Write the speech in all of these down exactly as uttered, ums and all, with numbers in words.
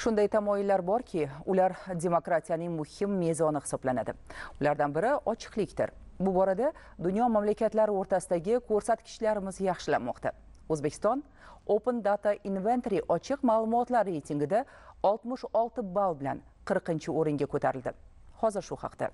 Shunday tamoyillar borki, ular demokratiyaning muhim mezoni hisoblanadi. Ulardan biri ochiqlikdir. Bu borada dunyo mamlakatlari o'rtasidagi ko'rsatkichlarimiz yaxshilanmoqda. O'zbekiston Open Data Inventory ochiq ma'lumotlar reytingida oltmish olti ball bilan qirqinchi o'ringa ko'tarildi. Hozir shu haqda.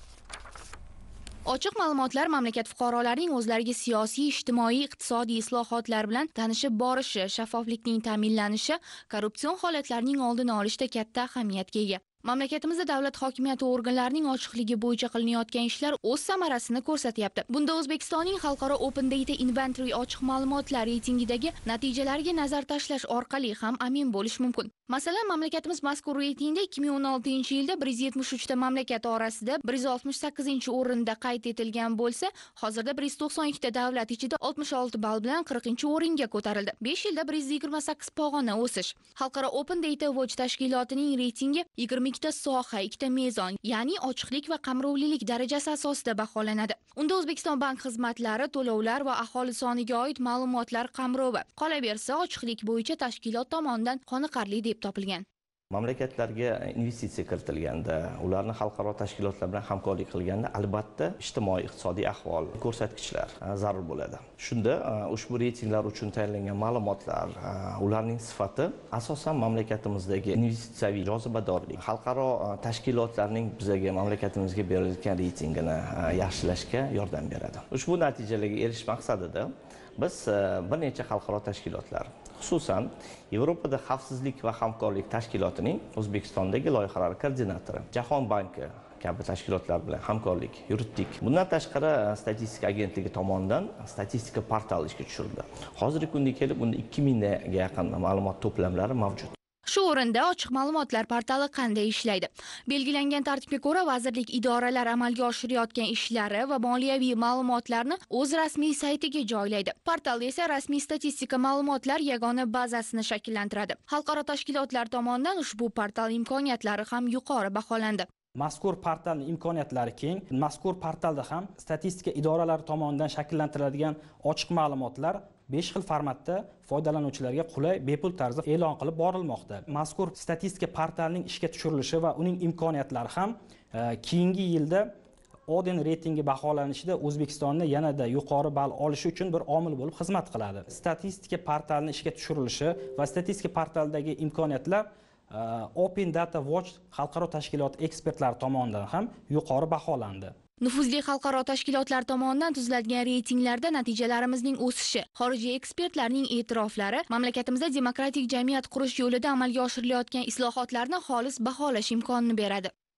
Ochiq ma'lumotlar mamlakat fuqarolarining o'zlariga siyosiy, ijtimoiy, iqtisodiy islohotlar bilan tanishib borishi, shaffoflikning ta'minlanishi, korrupsion holatlarning oldini olishda katta ahamiyatga ega. Mamlakatimizda davlat hokimiyati organlarining ochiqligi bo'yicha qilinayotgan ishlar o'z samarasini ko'rsatyapti. Bunda O'zbekistonning xalqaro Open Data Inventory ochiq ma'lumotlar reytingidagi natijalariga nazar tashlash orqali ham amin bo'lish mumkin. Masalan, mamlakatimiz mazkur reytingda ikki ming o'n oltinchi yilda bir yuz yetmish uch ta mamlakat orasida bir yuz oltmish sakkizinchi o'rinda qayd etilgan bo'lsa, hozirda bir yuz to'qson ikki ta davlat ichida oltmish olti ball bilan qirqinchi o'ringa ko'tarildi. besh yilda bir yuz yigirma sakkiz pog'ona o'sish. Xalqaro Open Data Watch tashkilotining reytingi yigirma ikkita soha, ikkita mezon, ya'ni ochiqlik va qamrovlilik darajasi asosida baholanadi. Unda O'zbekiston bank xizmatlari, to'lovlar va aholi soniga oid ma'lumotlar qamrovi. Qolaversa, ochiqlik bo'yicha tashkilot tomonidan qoniqarli deb topilgan. Mamlakatlarga investitsiya kiritilganda, ularni xalqaro tashkilotlar bilan hamkorlik qilganda, albatta ijtimoiy iqtisodiy ahvol, ko'rsatkichlar zarur bo'ladi. Shunda ushbu reytinglar uchun tayyorlangan ma'lumotlar, ularning sifati asosan mamlakatimizdagi investitsiyaviy jozibadorlik, xalqaro tashkilotlarning bizga mamlakatimizga berilayotgan reytingini yaxshilashga yordam beradi. Ushbu natijalarga erishish maqsadida biz bir necha xalqaro tashkilotlar, xususan Yevropada xavfsizlik va hamkorlik tashkilotining O'zbekistondagi loyihalar koordinatori, Jahon banki kabi tashkilotlar bilan hamkorlik yuritdik. Bundan tashqari statistika agentligi tomonidan statistika portali ishga tushirildi. Hozirgi kunga kelib unda ikki mingga yaqin ma'lumot to'plamlari mavjud. Shu o'rinda ochiq ma'lumotlar portali qanday ishlaydi? Belgilangan tartibga ko'ra vazirlik idoralar amalga oshirayotgan ishlari va moliyaviy ma'lumotlarni o'z rasmiy saytiga joylaydi. Portal esa rasmiy statistika ma'lumotlar yagona bazasini shakllantiradi. Xalqaro tashkilotlar tomonidan ushbu portal imkoniyatlari ham yuqori baholandi. Mazkur portalning imkoniyatlari keng. Mazkur portalda ham statistika idoralari tomonidan shakllantiriladigan ochiq ma'lumotlar besh xil formatda foydalanuvchilarga qulay, bepul tarzda e'lon qilib borilmoqda. Mazkur statistika portalining ishga tushirilishi va uning imkoniyatlari ham keyingi yilda Oden reytingi baholanishida O'zbekistonni yanada yuqori ball olishi uchun bir omil bo'lib xizmat qiladi. Statistika portalining ishga tushirilishi va statistika portalidagi imkoniyatlar Open Data Watch xalqaro tashkilot ekspertlari tomonidan ham yuqori baholandi. Nufuzli xalqaro tashkilotlar tomonidan tuziladigan reytinglarda natijalarimizning o'sishi, xorijiy ekspertlarning e'tiroflari mamlakatimizda demokratik jamiyat qurish yo'lida amalga oshirilayotgan islohotlarni xolis baholash imkonini beradi.